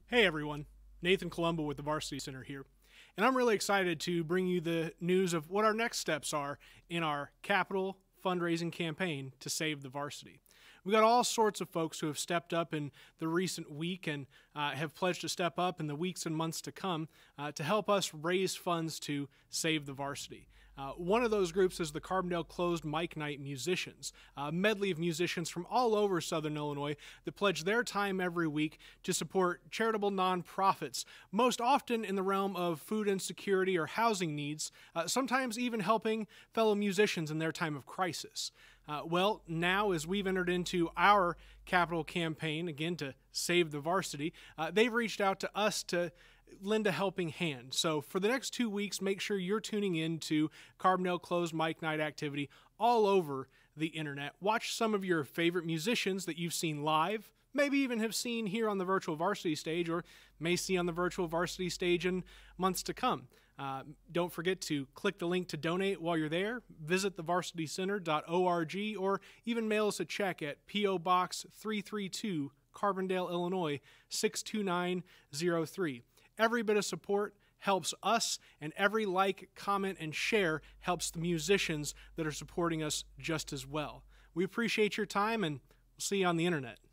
Hey everyone, Nathan Colombo with the Varsity Center here, and I'm really excited to bring you the news of what our next steps are in our capital fundraising campaign to save the varsity. We've got all sorts of folks who have stepped up in the recent week and have pledged to step up in the weeks and months to come to help us raise funds to save the varsity. One of those groups is the Carbondale Closed Mic Night musicians, a medley of musicians from all over Southern Illinois that pledge their time every week to support charitable nonprofits, most often in the realm of food insecurity or housing needs, sometimes even helping fellow musicians in their time of crisis. Well, now as we've entered into our capital campaign, again to save the varsity, they've reached out to us to lend a helping hand. So for the next 2 weeks, make sure you're tuning in to Carbondale Closed Mic Night activity all over the internet. Watch some of your favorite musicians that you've seen live, maybe even have seen here on the virtual varsity stage, or may see on the virtual varsity stage in months to come. Don't forget to click the link to donate while you're there. Visit thevarsitycenter.org or even mail us a check at P.O. Box 332, Carbondale, Illinois 62903. Every bit of support helps us, and every like, comment, and share helps the musicians that are supporting us just as well. We appreciate your time, and we'll see you on the internet.